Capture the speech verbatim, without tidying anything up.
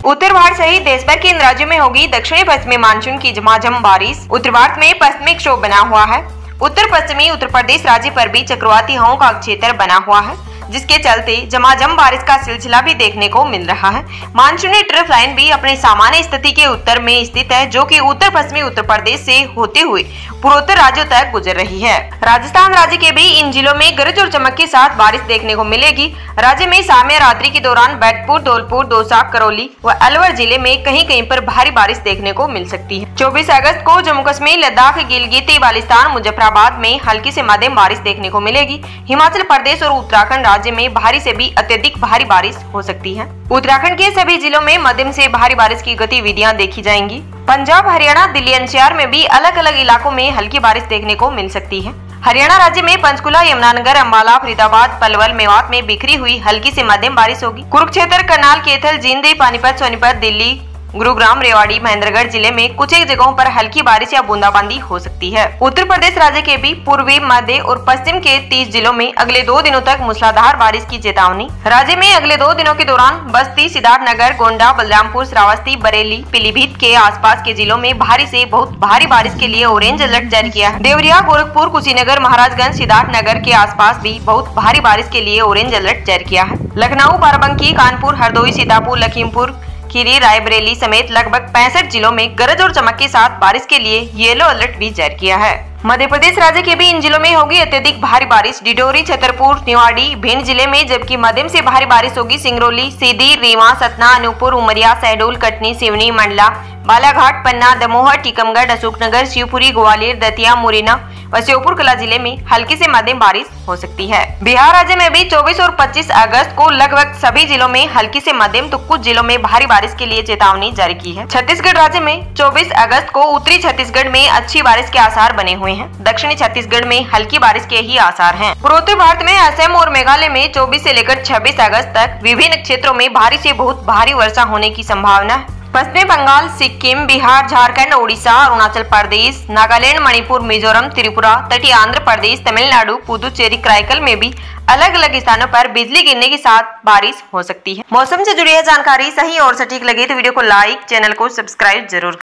उत्तर भारत सहित देश भर के इन राज्यों में होगी दक्षिणी पश्चिमी मानसून की झमाझम बारिश। उत्तर भारत में पश्चिमी क्षोभ बना हुआ है। उत्तर पश्चिमी उत्तर प्रदेश राज्य पर भी चक्रवाती हवाओं का क्षेत्र बना हुआ है, जिसके चलते झमाझम बारिश का सिलसिला भी देखने को मिल रहा है। मानसूनी ट्रफ लाइन भी अपनी सामान्य स्थिति के उत्तर में स्थित है, जो कि उत्तर पश्चिमी उत्तर प्रदेश से होते हुए पूर्वोत्तर राज्यों तक गुजर रही है। राजस्थान राज्य के भी इन जिलों में गरज और चमक के साथ बारिश देखने को मिलेगी। राज्य में शाम या रात्रि के दौरान बैतपुर, धौलपुर, दौसा, करौली व अलवर जिले में कहीं कहीं पर भारी बारिश देखने को मिल सकती है। चौबीस अगस्त को जम्मू कश्मीर, लद्दाख, गिलगित बाल्टिस्तान, मुजफ्फराबाद में हल्की से मध्यम बारिश देखने को मिलेगी। हिमाचल प्रदेश और उत्तराखंड राज्य में भारी से भी अत्यधिक भारी बारिश हो सकती है। उत्तराखंड के सभी जिलों में मध्यम से भारी बारिश की गतिविधियां देखी जाएंगी। Punjab, Haryana, Delhi N C R में भी अलग अलग इलाकों में हल्की बारिश देखने को मिल सकती है। हरियाणा राज्य में पंचकुला, यमुनानगर, अम्बाला, फरीदाबाद, पलवल, मेवात में बिखरी हुई हल्की से मध्यम बारिश होगी। कुरुक्षेत्र, करनाल, कैथल, जींद, पानीपत, सोनीपत, दिल्ली, गुरुग्राम, रेवाड़ी, महेंद्रगढ़ जिले में कुछ एक जगहों पर हल्की बारिश या बूंदाबांदी हो सकती है। उत्तर प्रदेश राज्य के भी पूर्वी, मध्य और पश्चिम के तीस जिलों में अगले दो दिनों तक मूसलाधार बारिश की चेतावनी। राज्य में अगले दो दिनों के दौरान बस्ती, सिद्धार्थनगर, गोंडा, बलरामपुर, श्रावस्ती, बरेली, पीलीभीत के आसपास के जिलों में भारी से बहुत भारी बारिश के लिए ऑरेंज अलर्ट जारी किया है। देवरिया, गोरखपुर, कुशीनगर, महाराजगंज, सिद्धार्थनगर के आसपास भी बहुत भारी बारिश के लिए ऑरेंज अलर्ट जारी किया है। लखनऊ, बाराबंकी, कानपुर, हरदोई, सीतापुर, लखीमपुर खीरी, रायबरेली समेत लगभग पैंसठ जिलों में गरज और चमक के साथ बारिश के लिए येलो अलर्ट भी जारी किया है। मध्य प्रदेश राज्य के भी इन जिलों में होगी अत्यधिक भारी बारिश। डिडोरी, छतरपुर, निवाड़ी, भिंड जिले में, जबकि मध्यम से भारी बारिश होगी सिंगरौली, सीधी, रीवा, सतना, अनूपपुर, उमरिया, शहडोल, कटनी, सिवनी, मंडला, बालाघाट, पन्ना, दमोह, टीकमगढ़, अशोकनगर, शिवपुरी, ग्वालियर, दतिया, मुरैना व श्योपुर कला जिले में हल्की से मध्यम बारिश हो सकती है। बिहार राज्य में भी चौबीस और पच्चीस अगस्त को लगभग सभी जिलों में हल्की से मध्यम तो कुछ जिलों में भारी बारिश के लिए चेतावनी जारी की है। छत्तीसगढ़ राज्य में चौबीस अगस्त को उत्तरी छत्तीसगढ़ में अच्छी बारिश के आसार बने हुए हैं। दक्षिणी छत्तीसगढ़ में हल्की बारिश के ही आसार हैं। पूर्वोत्तर भारत में असम और मेघालय में चौबीस से लेकर छब्बीस अगस्त तक विभिन्न क्षेत्रों में भारी से बहुत भारी वर्षा होने की संभावना है। पश्चिमी बंगाल, सिक्किम, बिहार, झारखंड, ओडिशा, अरुणाचल प्रदेश, नागालैंड, मणिपुर, मिजोरम, त्रिपुरा, तटीय आंध्र प्रदेश, तमिलनाडु, पुदुचेरी, कराईकल में भी अलग अलग स्थानों पर बिजली गिरने के साथ बारिश हो सकती है। मौसम से जुड़ी है जानकारी सही और सटीक लगे तो वीडियो को लाइक, चैनल को सब्सक्राइब जरूर